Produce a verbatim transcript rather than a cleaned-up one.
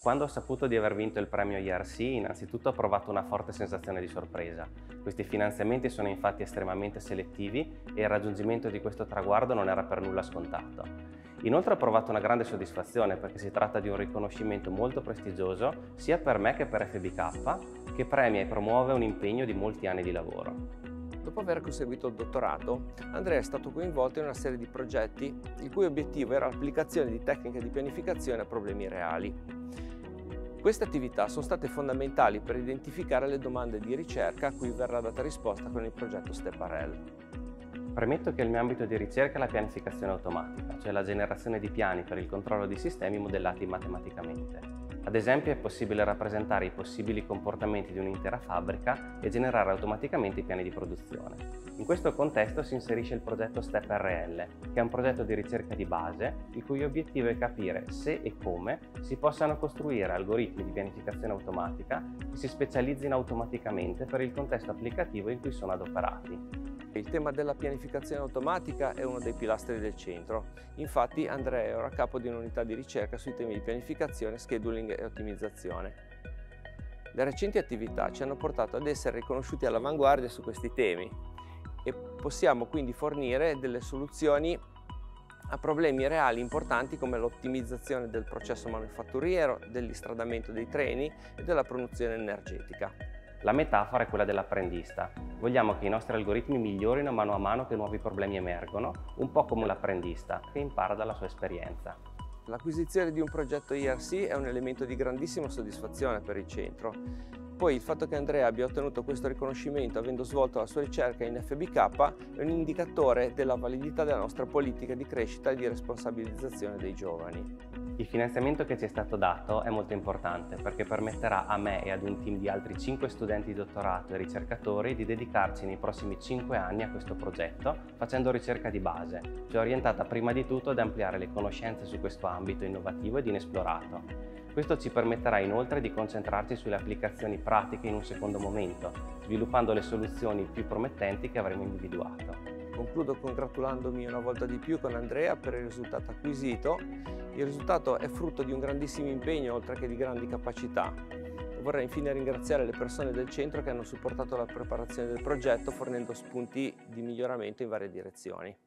Quando ho saputo di aver vinto il premio I R C, innanzitutto ho provato una forte sensazione di sorpresa. Questi finanziamenti sono infatti estremamente selettivi e il raggiungimento di questo traguardo non era per nulla scontato. Inoltre ho provato una grande soddisfazione perché si tratta di un riconoscimento molto prestigioso sia per me che per F B K, che premia e promuove un impegno di molti anni di lavoro. Dopo aver conseguito il dottorato, Andrea è stato coinvolto in una serie di progetti il cui obiettivo era l'applicazione di tecniche di pianificazione a problemi reali. Queste attività sono state fondamentali per identificare le domande di ricerca a cui verrà data risposta con il progetto STEP-R E L. Premetto che il mio ambito di ricerca è la pianificazione automatica, cioè la generazione di piani per il controllo di sistemi modellati matematicamente. Ad esempio è possibile rappresentare i possibili comportamenti di un'intera fabbrica e generare automaticamente i piani di produzione. In questo contesto si inserisce il progetto STEP-R E L, che è un progetto di ricerca di base, il cui obiettivo è capire se e come si possano costruire algoritmi di pianificazione automatica che si specializzino automaticamente per il contesto applicativo in cui sono adoperati. Il tema della pianificazione automatica è uno dei pilastri del centro. Infatti Andrea è ora a capo di un'unità di ricerca sui temi di pianificazione, scheduling e ottimizzazione. Le recenti attività ci hanno portato ad essere riconosciuti all'avanguardia su questi temi e possiamo quindi fornire delle soluzioni a problemi reali importanti come l'ottimizzazione del processo manifatturiero, dell'istradamento dei treni e della produzione energetica. La metafora è quella dell'apprendista. Vogliamo che i nostri algoritmi migliorino mano a mano che nuovi problemi emergono, un po' come l'apprendista che impara dalla sua esperienza. L'acquisizione di un progetto I R C è un elemento di grandissima soddisfazione per il centro. Poi il fatto che Andrea abbia ottenuto questo riconoscimento avendo svolto la sua ricerca in F B K è un indicatore della validità della nostra politica di crescita e di responsabilizzazione dei giovani. Il finanziamento che ci è stato dato è molto importante perché permetterà a me e ad un team di altri cinque studenti di dottorato e ricercatori di dedicarci nei prossimi cinque anni a questo progetto facendo ricerca di base, cioè orientata prima di tutto ad ampliare le conoscenze su questo ambito innovativo ed inesplorato. Questo ci permetterà inoltre di concentrarci sulle applicazioni pratiche in un secondo momento, sviluppando le soluzioni più promettenti che avremo individuato. Concludo congratulandomi una volta di più con Andrea per il risultato acquisito. Il risultato è frutto di un grandissimo impegno oltre che di grandi capacità. Vorrei infine ringraziare le persone del centro che hanno supportato la preparazione del progetto fornendo spunti di miglioramento in varie direzioni.